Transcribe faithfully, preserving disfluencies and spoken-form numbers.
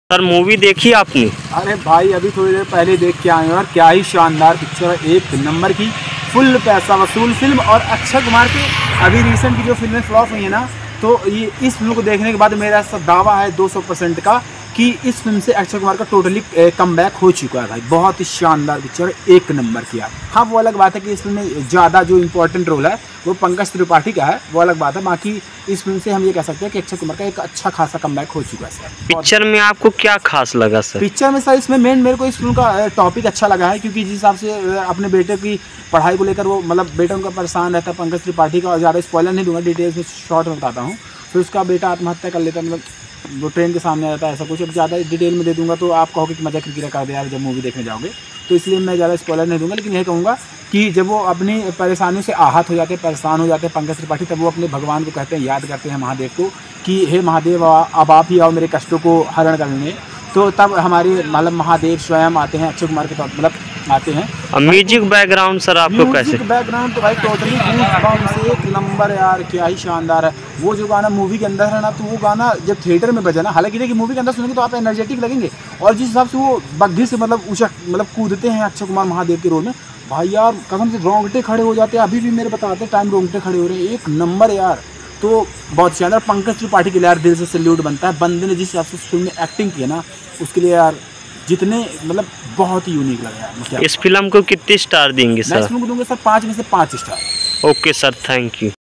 Sir movie देखी आपने? अरे भाई अभी थोड़ी देर पहले देख के आए हैं और क्या ही शानदार पिक्चर है, एक नंबर की फुल पैसा वसूल फिल्म। और अक्षय कुमार के अभी रिसेंट की जो फिल्में फ्लॉप हुई है ना, तो ये इस फिल्म को देखने के बाद मेरा ऐसा दावा है दो सौ परसेंट का कि इस फिल्म से अक्षय कुमार का टोटली कम बैक हो चुका है भाई। बहुत ही शानदार पिक्चर, एक नंबर किया। हाँ वो अलग बात है कि इस फिल्म में ज़्यादा जो इंपॉर्टेंट रोल है वो पंकज त्रिपाठी का है, वो अलग बात है। बाकी इस फिल्म से हम ये कह सकते हैं कि अक्षय कुमार का एक अच्छा खासा कम बैक हो चुका है सर। पिक्चर में आपको क्या खास लगा सर? पिक्चर में सर इसमें मेन मेरे को इस फिल्म का टॉपिक अच्छा लगा है, क्योंकि जिस हिसाब से अपने बेटे की पढ़ाई को लेकर वो मतलब बेटा उनका परेशान रहता है पंकज त्रिपाठी का। और ज़्यादा स्पॉइलर नहीं दूंगा, डिटेल्स में शॉर्ट में बताता हूँ। फिर उसका बेटा आत्महत्या कर लेता है, मतलब वो ट्रेन के सामने रहता है, ऐसा कुछ। अब ज़्यादा डिटेल में दे दूंगा तो आप कहोगे कि मजा किरकिरा कर दे यार जब मूवी देखने जाओगे, तो इसलिए मैं ज़्यादा स्पॉइलर नहीं दूंगा। लेकिन यह कहूँगा कि जब वो अपनी परेशानियों से आहत हो जाते हैं, परेशान हो जाते हैं पंकज त्रिपाठी, तब वो अपने भगवान को कहते हैं, याद करते हैं महादेव को कि हे महादेव अब आप ही आओ मेरे कष्टों को हरण करने। तो तब हमारे मतलब महादेव स्वयं आते हैं, अक्षय कुमार के तौर मतलब आते हैं। म्यूजिक बैकग्राउंड सर आपको कैसे? म्यूजिक बैकग्राउंड तो भाई टोटली से एक नंबर यार, क्या ही शानदार है। वो जो गाना मूवी के अंदर है ना, तो वो गाना जब थिएटर में बजा ना, हालांकि देखिए मूवी के अंदर सुनेंगे तो आप एनर्जेटिक लगेंगे। और जिस हिसाब से वो बग्घी से मतलब ऊंचा मतलब कूदते हैं अक्षय कुमार महादेव के रोल में, भाई यार कसम से रोंगटे खड़े हो जाते हैं। अभी भी मेरे बताते टाइम रोंगटे खड़े हो रहे हैं, एक नंबर यार। तो बहुत शानदार, पंकज त्रिपाठी के लिए यार दिल से सैल्यूट बनता है। बंदे ने जिस हिसाब से फिल्म में एक्टिंग की है ना, उसके लिए यार जितने मतलब बहुत ही यूनिक लगा यार। इस फिल्म को कितने स्टार देंगे सर? मैं इस फिल्म को दूंगा सर पाँच में से पाँच star. Okay sir, thank you.